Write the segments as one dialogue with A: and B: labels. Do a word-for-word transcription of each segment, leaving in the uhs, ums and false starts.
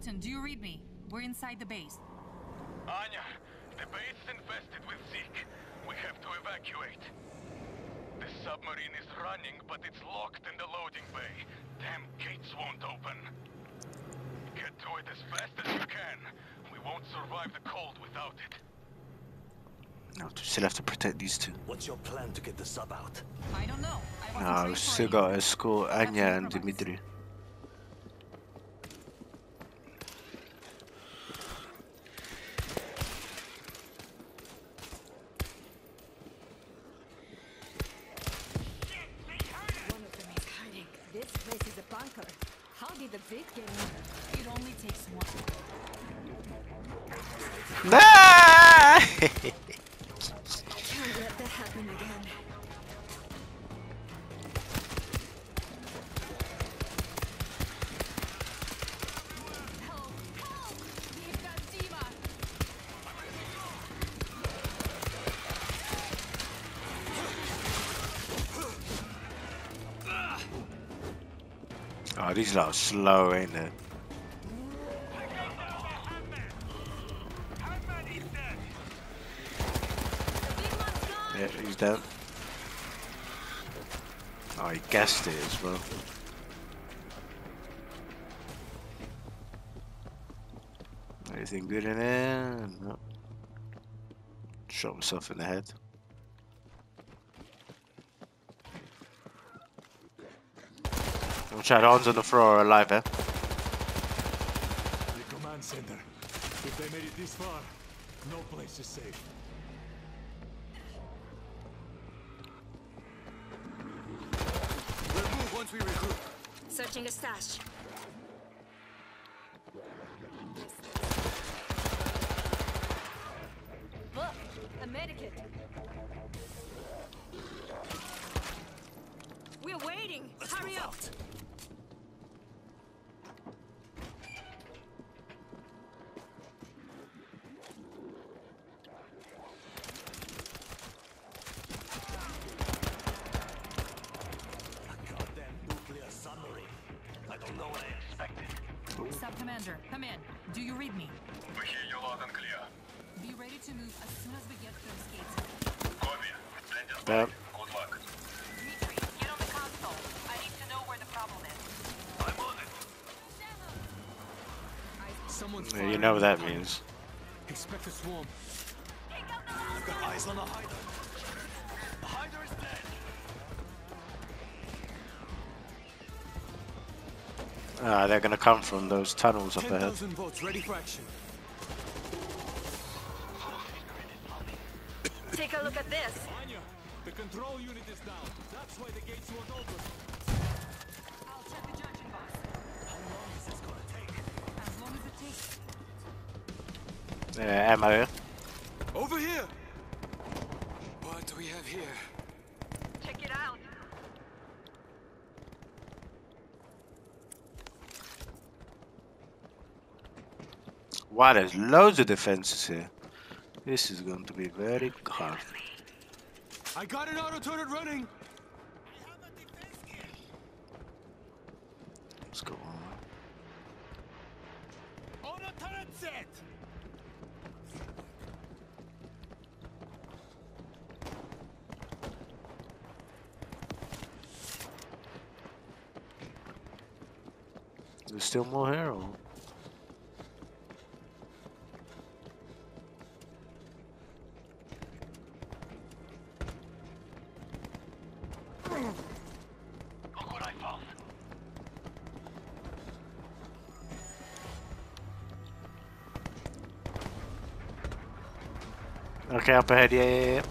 A: Captain, do you read me? We're inside the base.
B: Anya, the base is infested with Zeke. We have to evacuate. The submarine is running, but it's locked in the loading bay. Damn gates won't open. Get to it as fast as you can. We won't survive the cold without it.
C: No, we still have to protect these two.
D: What's your plan to get the sub out?
A: I don't know. I wasn't
C: No, we
A: trained
C: still
A: for
C: got to
A: it.
C: escort Anya and Dimitri.
A: How did the bait get in? It only takes one.
C: Ah!
A: Can't let that happen again. Help! Help! We've got Dima!
C: Oh, these lot are slow, ain't they? Yeah, he's dead. Oh, he guessed it as well. Anything good in there? No. Shot himself in the head. Watch out, Hans on the floor are alive, eh?
D: The command center. If they made it this far, no place is safe. We'll move once we regroup.
A: Searching a stash. Look, a medikit. We're waiting.
D: Let's
A: Hurry
D: move
A: up.
D: out.
A: Sub-Commander, come in. Do you read me?
B: We hear you loud and clear.
A: Be ready to move as soon as we get through the gates.
B: Copy. Splendid.
C: Yep.
B: Good luck.
A: Dimitri, get on the console. I need to know where the problem is.
B: I'm on it.
D: Someone's
C: Yeah, you know what that means.
D: Expect a swarm. I've got eyes on a hider. The hider is dead.
C: Ah, they're gonna come from those tunnels up
D: ten
C: ahead.
D: thousand votes ready for action.
A: Take a look at this.
D: Anya, the control unit is down. That's why the gates won't open.
A: I'll check the junction box.
D: How long is this gonna take?
A: As long as it takes.
C: Yeah, ammo here.
D: Over here! What do we have here?
A: Check it out.
C: Wow, there's loads of defenses here. This is going to be very hard.
D: I got an auto turret running!
C: Let's go on.
D: Auto turret set!
C: There's still more here, or?
B: Look what I found.
C: Okay, up ahead, yeah, yeah, yeah.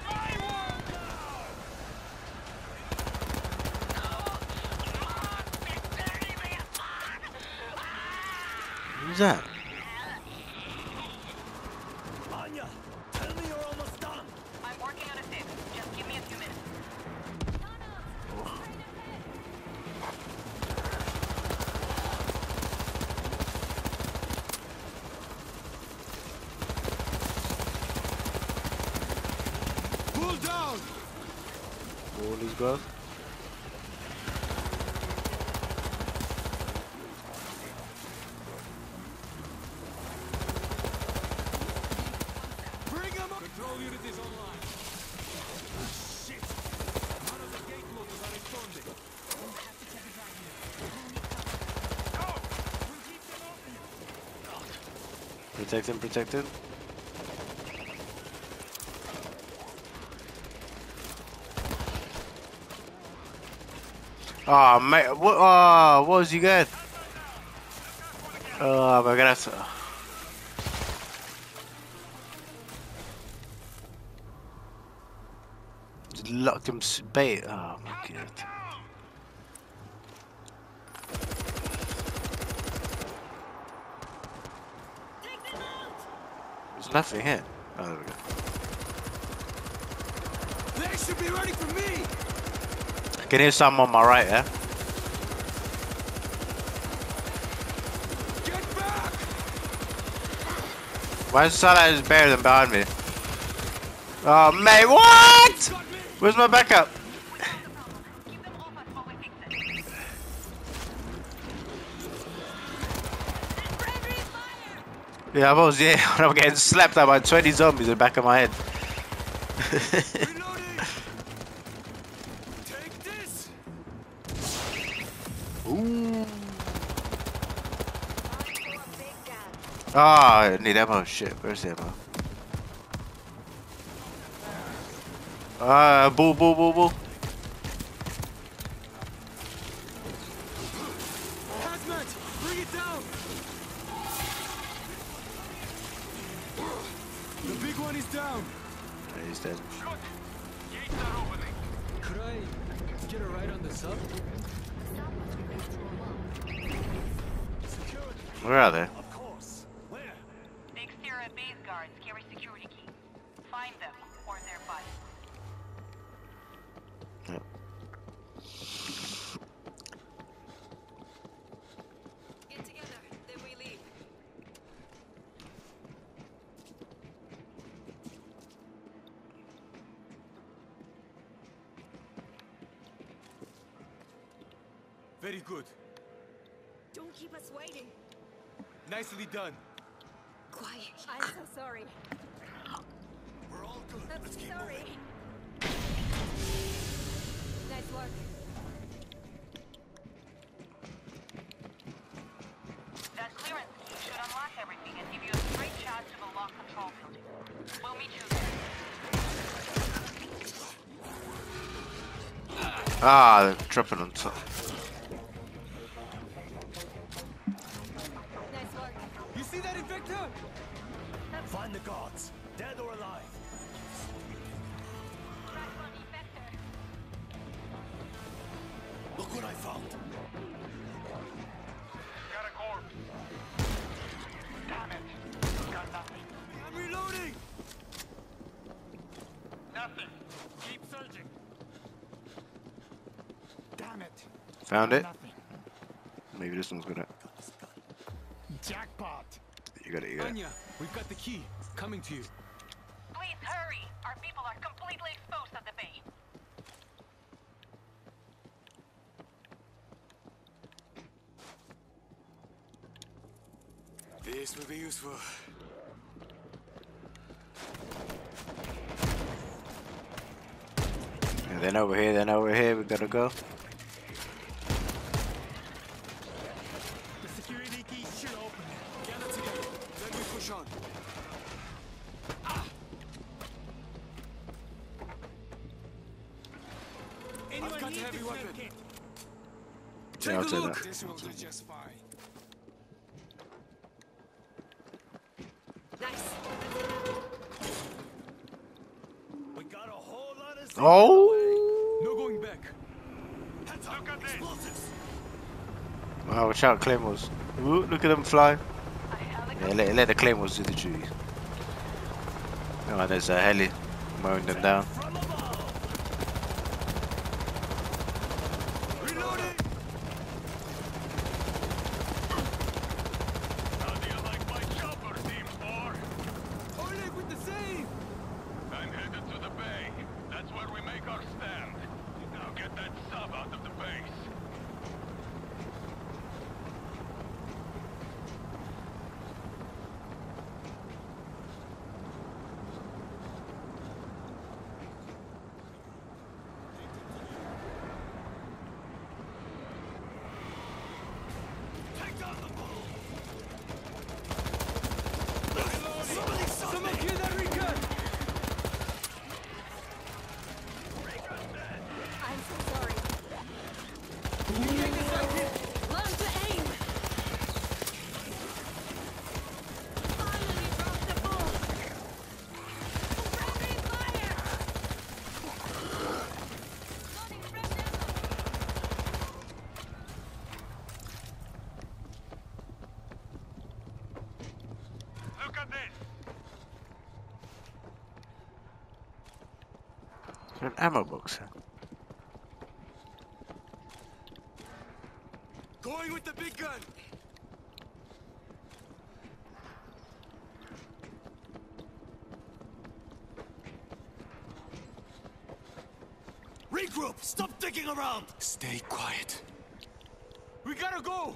C: Who's that?
D: Anya, tell me you're almost done!
A: I'm working on a fix. Just give me a few minutes.
D: Pull down!
C: All is good. Protect him, protect him. Oh, mate, what? Oh, what was you get? Oh, my God. Just locked him s- bait. Oh, my God. There's nothing here. Oh, there we go.
D: They should be ready for me.
C: I can hear some on my right, yeah?
D: Get back!
C: Why does it sound like there's better than behind me? Oh, mate, what? Where's my backup? Yeah, I was, yeah, when I'm getting slapped at by twenty zombies in the back of my head.
D: Reloading. Take this.
C: Ooh. Oh, I need ammo. Shit, where's the ammo? Ah, uh, boo, boo, boo, boo.
D: Hazmat, bring it down. The big one is down.
C: Yeah, he's dead.
B: Good. Gates are opening.
D: Could I get a ride on the sub? Security.
C: Where are they?
D: Of course. Where?
E: The exterior base guards carry security key. Find them, or they're fired.
C: Yep.
A: Get together, then we leave.
D: Very good.
A: Don't keep us waiting.
D: Nicely done.
A: Quiet. I'm so sorry.
D: We're all good.
A: I'm
D: Let's keep
A: sorry.
D: moving.
A: Nice work.
E: That clearance key should unlock everything and give you a straight shot to the lock control building. We'll meet you there.
C: Ah, they're dropping on top.
A: Nice work.
D: You see that infector? Find the guards, dead or alive. Look what I found.
B: Got a corpse. Damn it. Got nothing.
D: I'm reloading.
B: Nothing. Keep searching. Damn it.
C: Found it?
B: Nothing.
C: Maybe this one's gonna.
B: Jackpot.
C: You got it, you got it.
D: Anya, we've got the key. Coming to you.
E: Please hurry! Our people are completely exposed at the bay.
D: This will be useful.
C: And then over here, then over here, we gotta go.
B: The security key should open it.
D: Gather together. Then we push on. I've got a heavy weapon.
C: Yeah, I'll
D: Take a
C: take
D: look.
C: that.
D: This will do just fine.
A: Nice.
D: We got a whole lot of.
C: Oh!
D: No going back. Heads up.
B: Look at this.
D: Explosives.
C: Wow, watch out, claymores. Ooh, look at them fly. Yeah, let, let the claymores do the duty. Oh, there's a heli mowing them down.
D: From above. Reloading.
B: How do you like my chopper, Team four?
D: Oleg with the save.
B: I'm headed to the bay. That's where we make our stand. Now get that sub out of the base.
C: An ammo box. Huh?
D: Going with the big gun. Regroup! Stop dicking around! Stay quiet. We gotta go!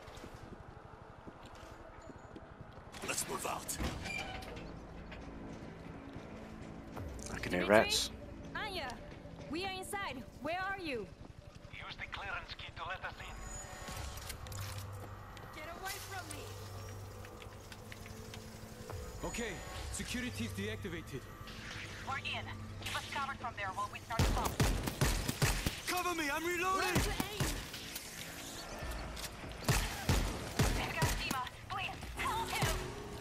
D: Let's move out.
C: I can hear rats.
A: Anya, we are inside. Where are you?
B: Use the clearance key to let us in.
A: Get away from me!
D: Okay, security's deactivated.
E: We're in. Keep us covered from there while we start the bomb.
D: Cover me, I'm reloading!
A: Where's the aim?
E: They've got Dima. Please, help him!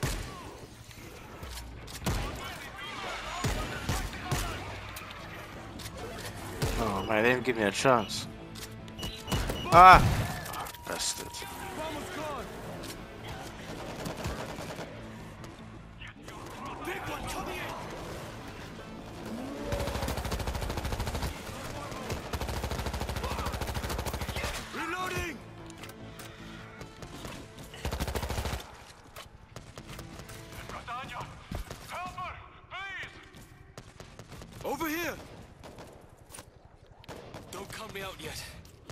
C: Oh man, they didn't give me a chance. Ah! Bastard.
D: Bomb was gone! Big one coming in! Reloading!
B: Catania! Help her! Please!
D: Over here! Don't count me out yet.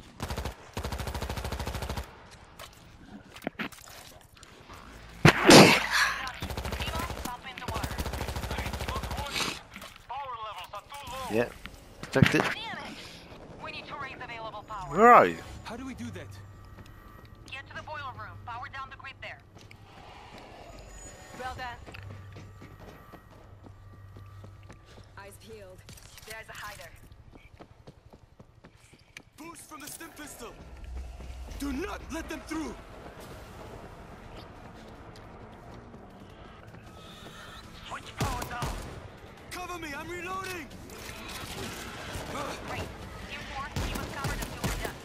E: Dima, stop in the water.
B: Power levels are too low.
C: Yeah. Protected.
E: Damn it! We need to raise available power.
C: Where are you?
D: How do we do that?
E: Get to the boiler room. Power down the grid there. Well done.
A: Eyes peeled.
E: There's a hider.
D: Boost from the stim pistol! Do not let them through!
B: Switch power down.
D: Cover me, I'm reloading!
E: Great. Team four, keep us covered until we're done.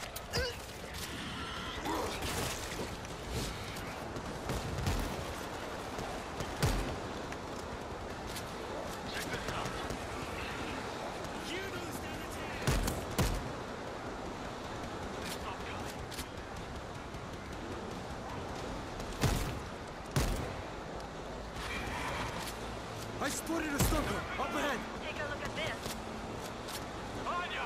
B: Check this out.
D: You don't stand a chance!
B: Stop coming.
D: I spotted a stalker! Up ahead!
E: Take a look at this.
B: Anya!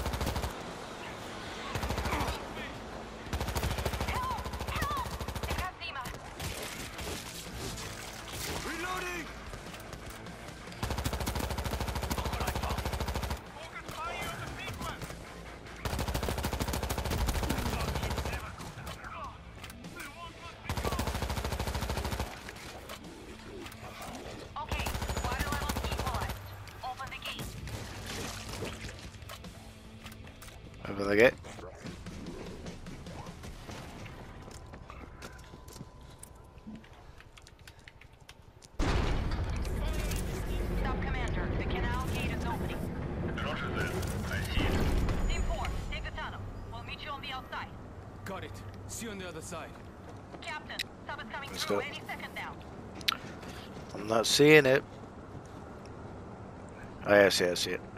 E: Help! Help! They've got Dima.
D: Reloading!
B: Look what I found. Focus fire on the sequence.
E: Okay, water levels equalized. Open the gate.
C: Over the gate.
E: Stop, Commander. The canal gate is opening.
B: Roger that. I see it.
E: Team four, take the tunnel. We'll meet you on the outside.
D: Got it. See you on the other side.
E: Captain, sub is coming
C: Let's
E: through
C: go.
E: any second now.
C: I'm not seeing it. Oh yeah, I see it, I see it.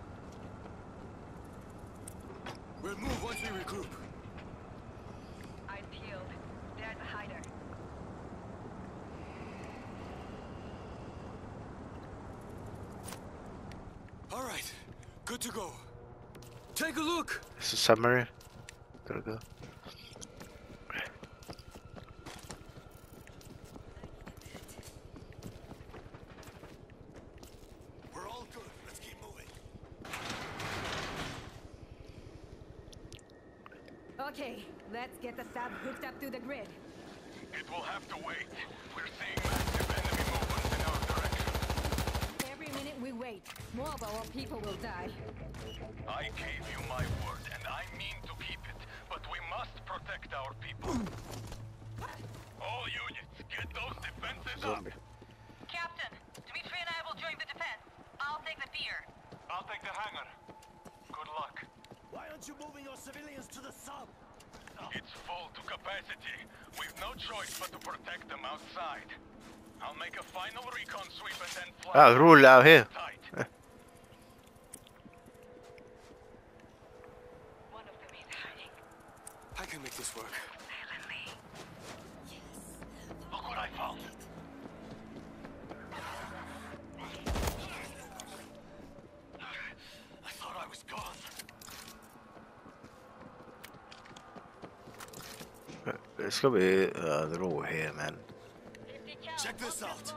D: We'll move once we regroup.
E: Eyes peeled. There's a hider.
D: All right, good to go. Take a look!
C: It's a submarine. Gotta go.
D: We're all good. Let's keep moving.
A: Okay, let's get the sub hooked up to the grid.
B: It will have to wait. We're seeing massive enemy movements in our direction.
A: Every minute we wait, more of our people will die.
B: I gave you my word, and I mean to keep it. But we must protect our people. All units, get those defenses up.
C: Zombie.
E: Captain, Dmitri and I will join the defense. I'll take the pier.
B: I'll take the hangar. Good luck.
D: Why aren't you moving your civilians to the sub?
B: It's full to capacity. We've no choice but to protect them outside. I'll make a final recon sweep and then fly.
C: Ah, rule out here.
B: Tight.
D: can make this work.
B: Look what I found.
D: I thought I was gone.
C: It's gonna be. Uh, they're all here, man.
D: Check this out.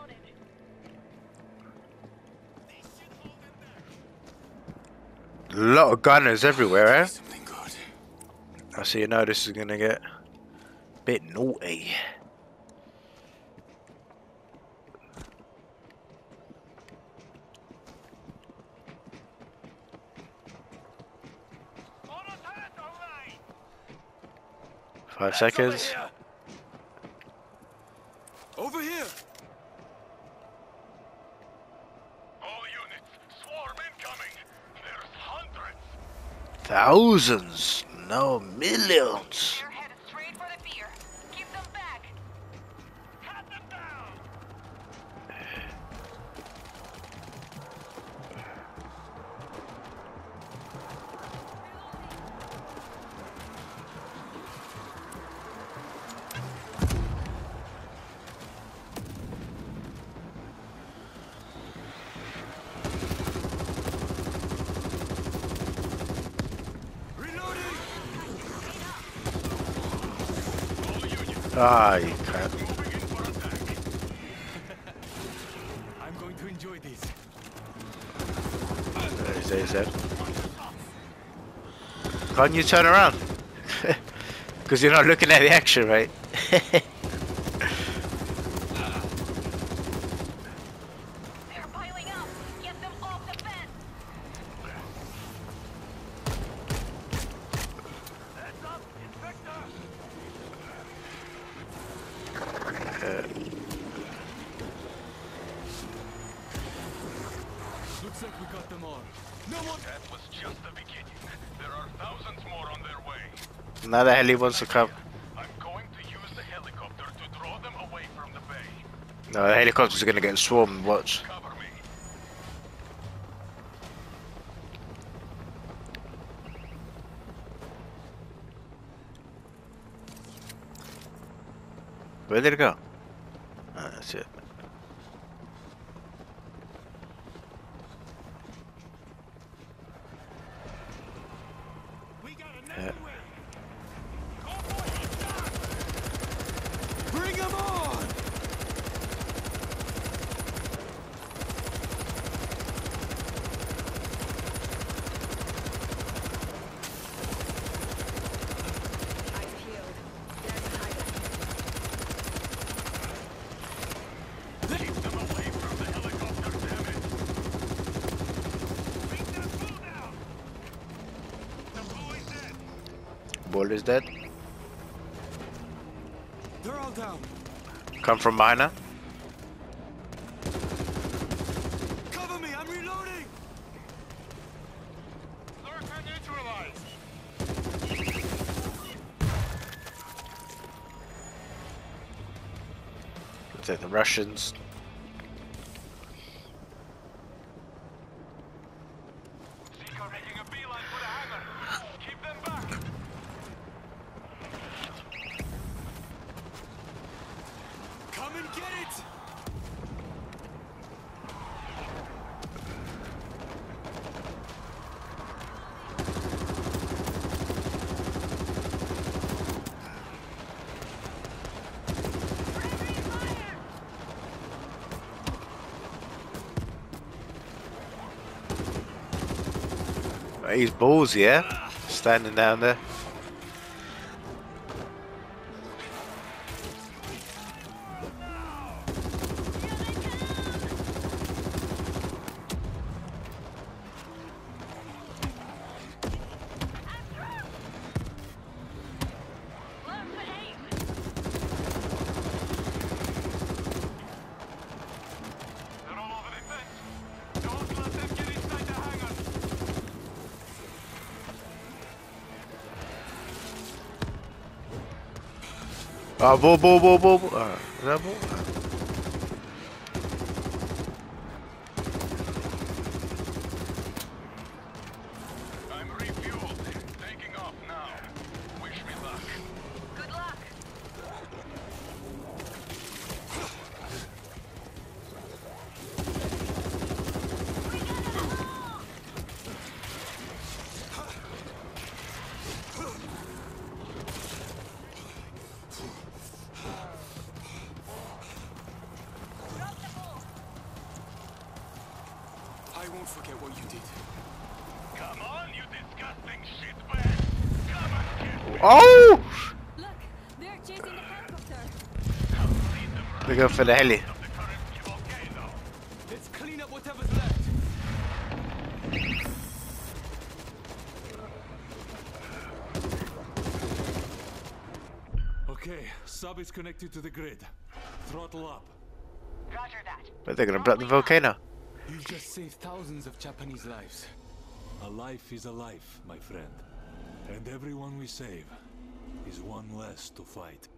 C: A lot of gunners everywhere, eh?
D: Something good.
C: I see. You know this is gonna get a bit naughty. Five seconds.
D: Over here.
B: All units, swarm incoming. There's hundreds.
C: Thousands, no millions.
E: They're headed straight for the pier. Keep them back.
B: Cut them down.
C: Ah, you can't.
D: I'm going to enjoy this.
C: There's there's that. Can't you turn around? Because you're not looking at the action, right?
E: They're piling up. Get them off the fence.
B: Heads up, Inspector.
D: Looks like we got them all. No more.
B: That was just the beginning. There are thousands more on their way.
C: Now the heli wants to come.
B: I'm going to use the helicopter to draw them away from the bay.
C: No, the helicopters are gonna get swarmed. Watch.
B: Cover me.
C: Where did it go? Ah, that's it.
D: We got
C: Yeah.
D: another way. Bring them on!
A: Eyes peeled. There's a hideout.
B: Keep them away from the helicopter, damn it. Bring that fool down. The fool is dead.
C: Ball is dead.
D: They're all down.
C: Come from behind her.
D: Cover me, I'm reloading!
B: Lurker neutralized.
C: Let's take the Russians.
B: Zeke are making a beeline for the hangar. Keep them back.
D: Come and get it!
C: He's balls, yeah? Standing down there.
B: They're all over the fence. Don't let them get inside the hangar.
C: Oh, ball, ball, ball, ball. ball. Uh, is that ball?
B: I'm refueled. Taking off now. Wish me luck.
D: won't forget what you did.
B: Come on, you disgusting shitbag! Come and get me!
C: Oh!
A: Look, they're chasing the helicopter.
C: They go for the heli.
B: Of the current volcano.
D: Let's clean up whatever's left. Okay, sub is connected to the grid. Throttle up.
E: Roger that.
C: But they're gonna block the volcano.
D: You just saved thousands of Japanese lives. A life is a life, my friend. And everyone we save is one less to fight.